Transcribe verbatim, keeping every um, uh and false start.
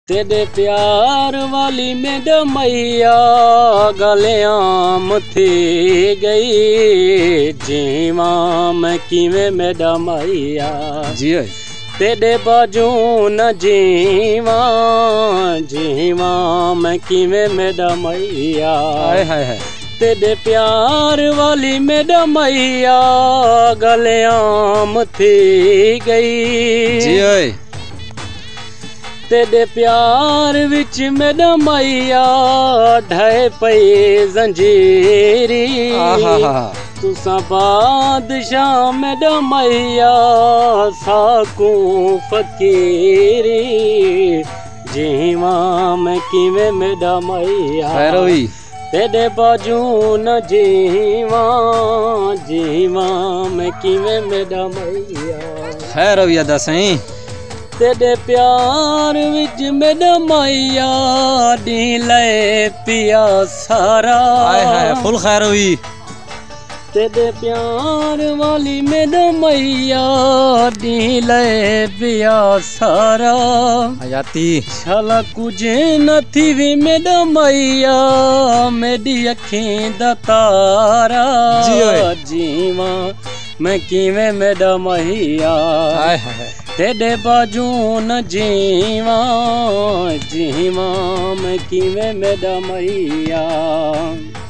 तेरे प्यार वाली मैडमैया गलियाम थी गई जीवा मैं किवें मैडमैया जी तेरे बाजू न जीवा जीवा मैं किवें मैडमैया हाय हाय हाय तेरे प्यार वाली मैडमैया गलियाम थी गई जी ओए तेरे प्यार विच मैडमैया ढाए पई जंजीरी तुसा बादशाह मैडमैया साकू फकीरी जीवा मैं किवें मैडमैया तेरे बाजू न जीवा जीवा मैं किवें मैडमैया खैर हो दसई तेरे प्यार विच मैडमैया दी ले पिया सारा हाय हाय फुल खैर हुई तेरे प्यार वाली मैडमैया दी ले पिया सारा हयाती छला कुछ न थी वी मैडमैया मेरी अखीं दा तारा जीवा मैं किवें मैडमैया हाय हाय तेरे बाजू न जीवा जीवा मैं किवें मैडमैया।